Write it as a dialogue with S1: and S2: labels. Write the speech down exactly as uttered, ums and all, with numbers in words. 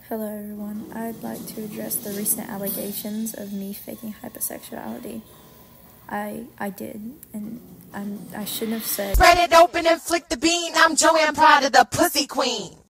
S1: Hello everyone, I'd like to address the recent allegations of me faking hypersexuality. I I did, and I'm, I shouldn't have said—
S2: Spread it open and flick the bean. I'm Joanne Prada, the pussy queen.